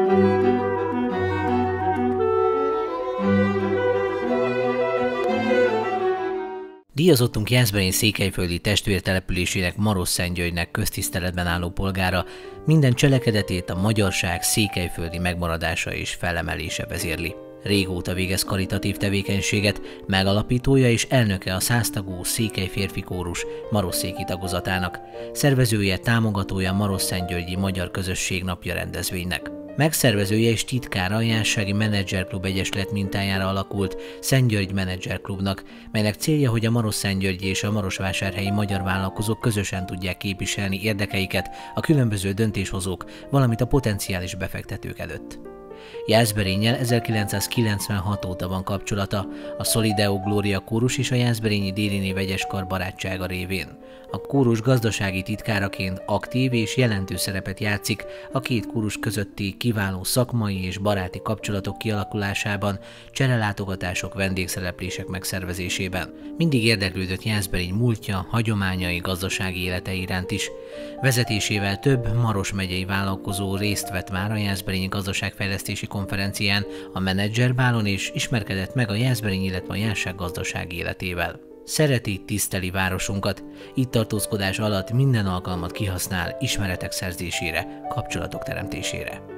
Díjazottunk Jászberény székelyföldi testvértelepülésének Marosszentgyörgynek köztiszteletben álló polgára minden cselekedetét a magyarság székelyföldi megmaradása és felemelése vezérli. Régóta végez karitatív tevékenységet, megalapítója és elnöke a 100 tagú Székely Férfi Kórus marosszéki tagozatának, szervezője, támogatója Marosszentgyörgyi Magyar Közösség Napja rendezvénynek. Megszervezője és titkára a Jászsági Menedzserklub Egyesület mintájára alakult Szentgyörgy Menedzserklubnak, melynek célja, hogy a marosszentgyörgyi és a marosvásárhelyi magyar vállalkozók közösen tudják képviselni érdekeiket a különböző döntéshozók, valamint a potenciális befektetők előtt. Jászberénnyel 1996 óta van kapcsolata, a Solideo Gloria kórus és a Jászberényi Déliné vegyeskar barátsága révén. A kórus gazdasági titkáraként aktív és jelentős szerepet játszik a két kórus közötti kiváló szakmai és baráti kapcsolatok kialakulásában, cserelátogatások, vendégszereplések megszervezésében. Mindig érdeklődött Jászberény múltja, hagyományai, gazdasági élete iránt is. Vezetésével több Maros megyei vállalkozó részt vett már a Jászberényi Gazdaságfejlesztési Konferencián, a menedzserbálon, és ismerkedett meg a Jászberény, illetve a Jászság gazdasági életével. Szereti, tiszteli városunkat, itt tartózkodás alatt minden alkalmat kihasznál ismeretek szerzésére, kapcsolatok teremtésére.